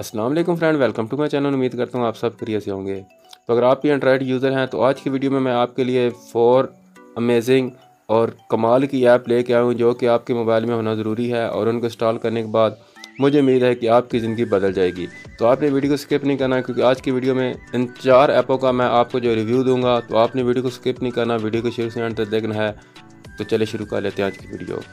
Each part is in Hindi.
अस्सलाम वालेकुम friend, welcome to my channel. उम्मीद करता हूँ आप सब खैरियत से होंगे। तो अगर आप भी एंड्रॉयड यूज़र हैं तो आज की वीडियो में मैं आपके लिए 4 अमेजिंग और कमाल की ऐप लेके आया हूँ जो कि आपके मोबाइल में होना ज़रूरी है, और उनको इंस्टॉल करने के बाद मुझे उम्मीद है कि आपकी ज़िंदगी बदल जाएगी। तो आपने वीडियो को स्किप नहीं करना, क्योंकि आज की वीडियो में इन 4 ऐपों का मैं आपको जो रिव्यू दूंगा, तो आपने वीडियो को स्किप नहीं करना, वीडियो को शुरू से एंड तक देखना है। तो चलिए शुरू कर लेते हैं आज की वीडियो।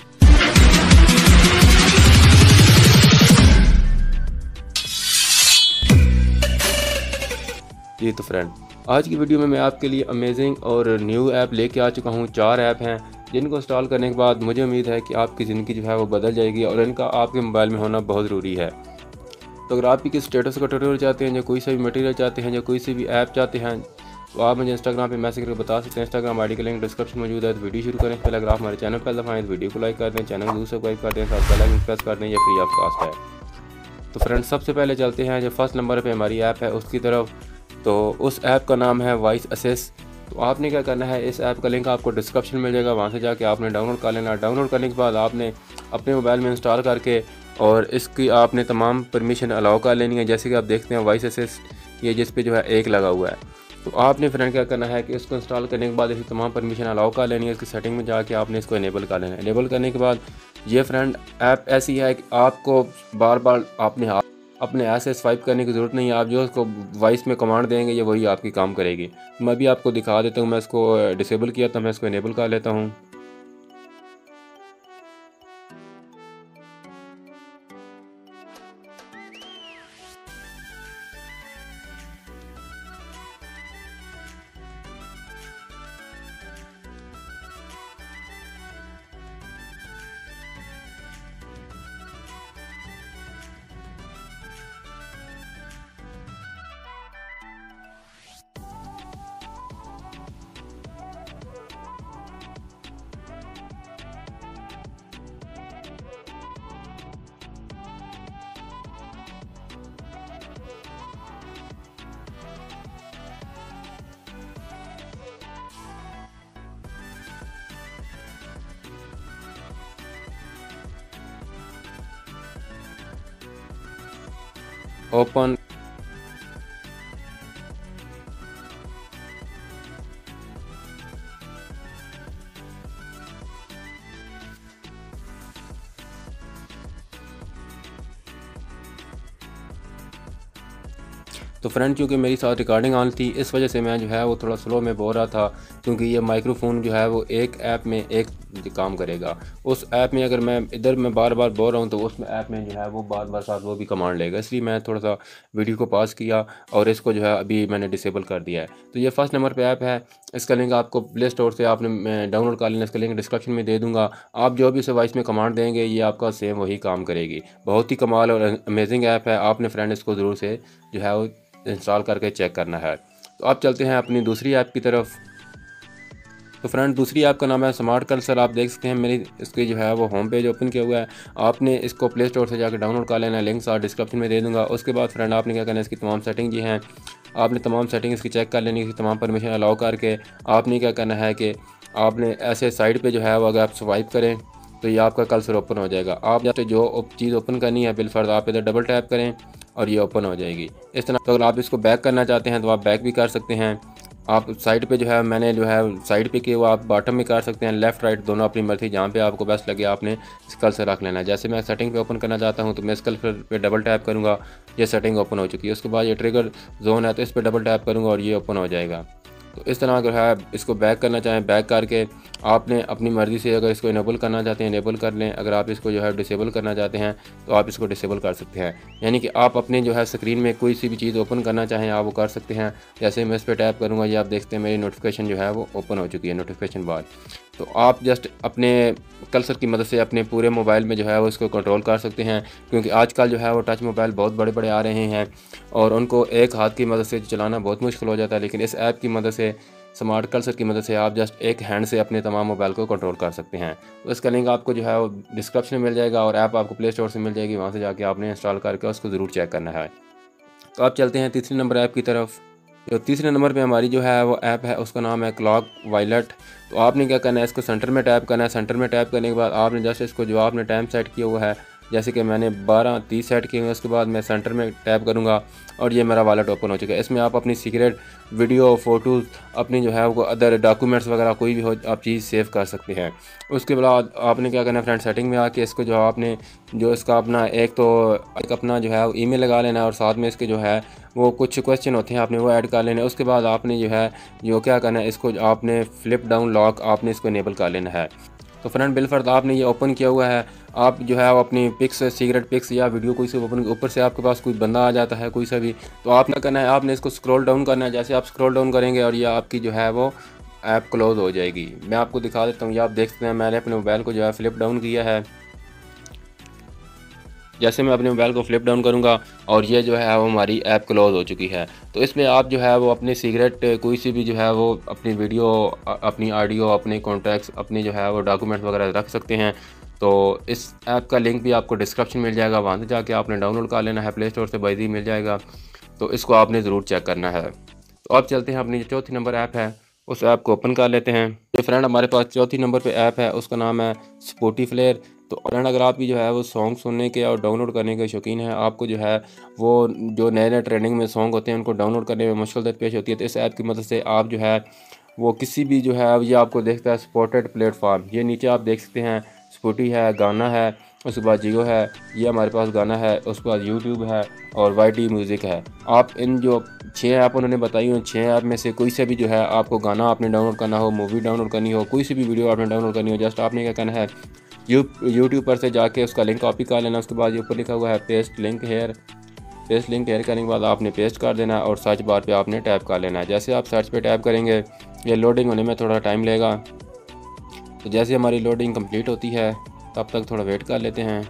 जी तो फ्रेंड, आज की वीडियो में मैं आपके लिए अमेजिंग और न्यू ऐप लेके आ चुका हूँ। 4 ऐप हैं जिनको इंस्टॉल करने के बाद मुझे उम्मीद है कि आपकी ज़िंदगी जो है वो बदल जाएगी, और इनका आपके मोबाइल में होना बहुत ज़रूरी है। तो अगर आप भी किसी स्टेटस का ट्यूटोरियल चाहते हैं, या कोई सा भी मटेरियल चाहते हैं, या कोई सी भी ऐप चाहते हैं, तो आप मुझे इंस्टाग्राम पे मैसेज करके बता सकते हैं। इंस्टाग्राम आईडी का लिंक डिस्क्रिप्शन में मौजूद है। तो वीडियो शुरू करें पहले अगर आप हमारे चैनल पर दफ़ा तो वीडियो को लाइक कर दें, चैनल को दूसरे सब्सक्राइब कर दें, साथ बेल आइकन प्रेस कर दें, ये फ्री ऑफ कास्ट है। तो फ्रेंड, सबसे पहले चलते हैं जो फर्स्ट नंबर पर हमारी ऐप है उसकी तरफ। तो उस ऐप का नाम है वॉइस असिस्ट। तो आपने क्या करना है, इस ऐप का लिंक आपको डिस्क्रिप्शन मिल जाएगा, वहाँ से जाके आपने डाउनलोड कर लेना। डाउनलोड करने के बाद आपने अपने मोबाइल में इंस्टॉल करके और इसकी आपने तमाम परमिशन अलाउ कर लेनी है। जैसे कि आप देखते हैं वॉइस असिस्ट ये जिस पे जो है एक लगा हुआ है। तो आपने फ्रेंड क्या करना है कि इसको इंस्टॉल करने के बाद इसकी तमाम परमिशन अलाउ कर लेनी है। इसकी सेटिंग में जाके आपने इसको इनेबल कर लेना है। इनेबल करने के बाद ये फ्रेंड ऐप ऐसी है कि आपको बार बार अपने ऐसे स्वाइप करने की ज़रूरत नहीं है। आप जो उसको वॉइस में कमांड देंगे ये वही आपकी काम करेगी। मैं भी आपको दिखा देता हूँ। मैं इसको डिसेबल किया था, मैं इसको इनेबल कर लेता हूँ। ओपन। तो फ्रेंड, चूँकि मेरी साथ रिकॉर्डिंग ऑन थी, इस वजह से मैं जो है वो थोड़ा स्लो में बोल रहा था, क्योंकि ये माइक्रोफोन जो है वो एक ऐप में एक काम करेगा। उस ऐप में अगर मैं बार बार बोल रहा हूँ तो उसमें ऐप में जो है वो बार बार साथ वो भी कमांड लेगा। इसलिए मैं थोड़ा सा वीडियो को पॉज किया और इसको जो है अभी मैंने डिसेबल कर दिया है। तो ये फर्स्ट नंबर पर ऐप है। इसका लिंक आपको प्ले स्टोर से आपने डाउनलोड कर लेना। इसका लिंक डिस्क्रिप्शन में दे दूँगा। आप जो भी इसे वॉइस में कमांड देंगे ये आपका सेम वही काम करेगी। बहुत ही कमाल और अमेजिंग ऐप है। आपने फ्रेंड इसको ज़रूर से जो है वो इंस्टॉल करके चेक करना है। तो आप चलते हैं अपनी दूसरी ऐप की तरफ। तो फ्रेंड, दूसरी ऐप का नाम है स्मार्ट कर्सर। आप देख सकते हैं मेरी इसकी जो है वो होम पेज ओपन किया हुआ है। आपने इसको प्ले स्टोर से जाकर डाउनलोड कर लेना है। लिंक साथ डिस्क्रिप्शन में दे दूंगा। उसके बाद फ्रेंड आपने क्या करना है, इसकी तमाम सेटिंग जी हैं आपने तमाम सेटिंग इसकी चेक कर लेनी है। इसकी तमाम परमिशन अलाउ करके आपने क्या करना है कि आपने ऐसे साइड पर जो है वो अगर आप स्वाइप करें तो ये आपका कर्सर ओपन हो जाएगा। आप जैसे जो चीज़ ओपन करनी है बिलफर्ज आप इधर डबल टैप करें और ये ओपन हो जाएगी इस तरह। तो अगर आप इसको बैक करना चाहते हैं तो आप बैक भी कर सकते हैं। आप साइड पे जो है मैंने जो है साइड पे किया वो आप बॉटम में कर सकते हैं। लेफ़्ट राइट दोनों अपनी मर्जी, जहाँ पे आपको बेस्ट लगे आपने इस कर्सर रख लेना है। जैसे मैं सेटिंग पे ओपन करना चाहता हूँ तो मैं इस कर्सर पे डबल टैप करूँगा, ये सेटिंग ओपन हो चुकी है। उसके बाद ये ट्रिगर जोन है तो इस पर डबल टैप करूँगा और ये ओपन हो जाएगा। तो इस तरह अगर है इसको बैक करना चाहें बैक करके आपने अपनी मर्ज़ी से अगर इसको इनेबल करना चाहते हैं इनेबल कर लें। अगर आप इसको जो है डिसेबल करना चाहते हैं तो आप इसको डिसेबल कर सकते हैं। यानी कि आप अपने जो है स्क्रीन में कोई सी भी चीज़ ओपन करना चाहें आप वो कर सकते हैं। जैसे मैं इस पर टैप करूँगा ये आप देखते हैं मेरी नोटिफिकेशन जो है वो ओपन हो चुकी है, नोटिफिकेशन बार। तो आप जस्ट अपने कर्सर की मदद से अपने पूरे मोबाइल में जो है वो इसको कंट्रोल कर सकते हैं, क्योंकि आजकल जो है वो टच मोबाइल बहुत बड़े बड़े आ रहे हैं और उनको एक हाथ की मदद से चलाना बहुत मुश्किल हो जाता है। लेकिन इस ऐप की मदद से, स्मार्ट कर्सर की मदद से आप जस्ट एक हैंड से अपने तमाम मोबाइल को कंट्रोल कर सकते हैं। तो इसका लिंक आपको जो है वो डिस्क्रिप्शन में मिल जाएगा और ऐप आपको प्ले स्टोर से मिल जाएगी। वहाँ से जाके आपने इंस्टॉल करके उसको ज़रूर चेक करना है। तो आप चलते हैं तीसरे नंबर ऐप की तरफ। जो तीसरे नंबर पे हमारी जो है वो ऐप है उसका नाम है क्लॉक वायलेट। तो आपने क्या करना है, इसको सेंटर में टैप करना है। सेंटर में टैप करने के बाद आपने जस्ट इसको जो आपने टाइम सेट किया हुआ है जैसे कि मैंने 12:30 सेट किए हैं। उसके बाद मैं सेंटर में टैप करूँगा और ये मेरा वॉलेट ओपन हो चुका है। इसमें आप अपनी सीक्रेट वीडियो, फ़ोटोज़, अपनी जो है वो अदर डॉक्यूमेंट्स वगैरह कोई भी हो आप चीज़ सेव कर सकते हैं। उसके बाद आपने क्या करना है फ्रेंड, सेटिंग में आके इसको जो आपने जो इसका अपना एक अपना जो है ईमेल लगा लेना है और साथ में इसके जो है वो कुछ क्वेश्चन होते हैं आपने वो ऐड कर लेना है। उसके बाद आपने जो है जो क्या करना है, इसको आपने फ्लिप डाउन लॉक आपने इसको इनेबल कर लेना है। तो फ्रेंड बिलफर्द आपने ये ओपन किया हुआ है। आप जो है वो अपनी पिक्स, सीक्रेट पिक्स या वीडियो कोई से ओपन, ऊपर से आपके पास कोई बंदा आ जाता है कोई सा भी, तो आपने करना है आपने इसको स्क्रॉल डाउन करना है। जैसे आप स्क्रॉल डाउन करेंगे और ये आपकी जो है वो ऐप क्लोज़ हो जाएगी। मैं आपको दिखा देता हूँ, ये आप देख सकते हैं मैंने अपने मोबाइल को जो है फ्लिप डाउन किया है। जैसे मैं अपने मोबाइल को फ्लिप डाउन करूँगा और ये जो है वो हमारी ऐप क्लोज़ हो चुकी है। तो इसमें आप जो है वो अपनी सीक्रेट कोई सी भी जो है वो अपनी वीडियो, अपनी ऑडियो, अपने कॉन्टैक्ट्स, अपनी जो है वो डॉक्यूमेंट्स वगैरह रख सकते हैं। तो इस ऐप का लिंक भी आपको डिस्क्रिप्शन मिल जाएगा, वहाँ से जाके आपने डाउनलोड कर लेना है, प्ले स्टोर से बाइज़ी मिल जाएगा। तो इसको आपने ज़रूर चेक करना है। तो अब चलते हैं अपनी जो चौथी नंबर ऐप है उस ऐप को ओपन कर लेते हैं। तो फ्रेंड हमारे पास चौथी नंबर पे ऐप है, उसका नाम है स्पॉटिफ्लाई। तो फ्रेंड अगर आप भी जो है वो सॉन्ग सुनने के और डाउनलोड करने के शौकीन हैं, आपको जो है वो जो नए नए ट्रेंडिंग में सॉन्ग होते हैं उनको डाउनलोड करने में मुश्किल पेश होती है, तो इस ऐप की मदद से आप जो है वो किसी भी जो है ये आपको देखता है सपोर्टेड प्लेटफॉर्म, ये नीचे आप देख सकते हैं स्पॉटी है, गाना है, उसके बाद जियो है, ये हमारे पास गाना है, उसके बाद यूट्यूब है और वाईटी म्यूज़िक है। आप इन जो 6 ऐप उन्होंने बताई हैं, 6 ऐप में से कोई से भी जो है आपको गाना आपने डाउनलोड करना हो, मूवी डाउनलोड करनी हो, कोई सी भी वीडियो आपने डाउनलोड करनी हो, जस्ट आपने क्या करना है यूट्यूब पर से जाके उसका लिंक कॉपी कर लेना। उसके बाद ये ऊपर लिखा हुआ है paste link here, paste link here करने के बाद आपने पेस्ट कर देना और सर्च बार पे आपने टैप कर लेना है। जैसे आप सर्च पे टैप करेंगे ये लोडिंग होने में थोड़ा टाइम लेगा। तो जैसे हमारी लोडिंग कंप्लीट होती है तब तक थोड़ा वेट कर लेते हैं।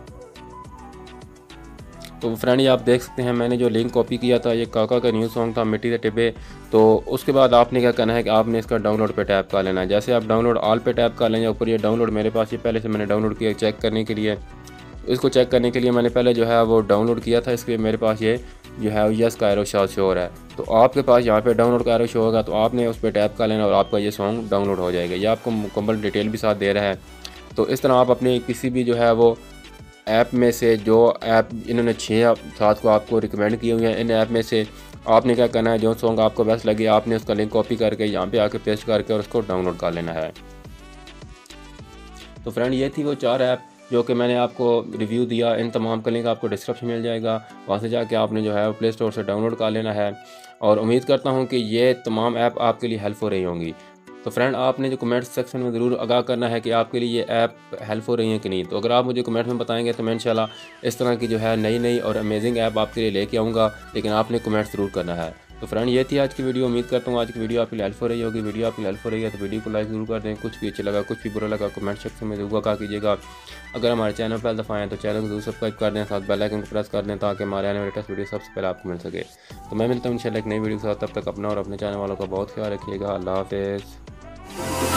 तो फ्रेंड ये आप देख सकते हैं मैंने जो लिंक कॉपी किया था, ये काका का न्यू सॉन्ग था मिट्टी दे टिब्बे। तो उसके बाद आपने क्या करना है कि आपने इसका डाउनलोड पे टैप कर लेना है। जैसे आप डाउनलोड ऑल पे टैप कर लेंगे, ऊपर ये डाउनलोड मेरे पास ये पहले से मैंने डाउनलोड किया चेक करने के लिए। इसको चेक करने के लिए मैंने पहले जो है वो डाउनलोड किया था, इसके मेरे पास ये जो है यस का एरो शो हो रहा है। तो आपके पास यहाँ पे डाउनलोड का एरो शो होगा, तो आपने उस पर टैप कर लेना और आपका ये सॉन्ग डाउनलोड हो जाएगा। ये आपको मुकम्मल डिटेल भी साथ दे रहा है। तो इस तरह आप अपने किसी भी जो है वो ऐप में से, जो ऐप इन्होंने 6 साथ को आपको रिकमेंड किए हुए हैं, इन ऐप में से आपने क्या करना है, जो सॉन्ग आपको बेस्ट लगे आपने उसका लिंक कॉपी करके यहाँ पे आके पेस्ट करके और उसको डाउनलोड कर लेना है। तो फ्रेंड ये थी वो 4 ऐप जो कि मैंने आपको रिव्यू दिया। इन तमाम का लिंक आपको डिस्क्रिप्शन मिल जाएगा, वहाँ से जाके आपने जो है प्ले स्टोर से डाउनलोड कर लेना है। और उम्मीद करता हूँ कि ये तमाम ऐप आपके लिए हेल्प हो रही होंगी। तो फ्रेंड आपने जो कमेंट सेक्शन में ज़रूर आगाह करना है कि आपके लिए ये ऐप हेल्प हो रही है कि नहीं। तो अगर आप मुझे कमेंट में बताएंगे तो मैं इंशाल्लाह इस तरह की जो है नई नई और अमेजिंग ऐप आपके लिए लेके आऊँगा, लेकिन आपने कमेंट ज़रूर करना है। तो फ्रेंड ये थी आज की वीडियो। उम्मीद करता हूँ आज की वीडियो आपकी हेल्प हो रही होगी। वीडियो आपकी हेल्प हो रही है तो वीडियो को लाइक ज़रूर कर दें। कुछ भी अच्छा लगा, कुछ भी बुरा लगा, कमेंट सेक्शन में ज़रूर कहा कीजिएगा। अगर हमारे चैनल पर दफ़ा आएँ तो चैनल को ज़रूर सब्सक्राइब कर दें, साथ बेल आइकन को प्रेस कर दें ताकि हमारे आने वाले लेटेस्ट वीडियो सबसे पहले आपको मिल सके। तो मैं मिलता हूँ इंशाल्लाह एक नई वीडियो के साथ। तब तक अपना और अपने चैनल वालों का बहुत ख्याल रखिएगा। अल्लाह हाफ़िज़।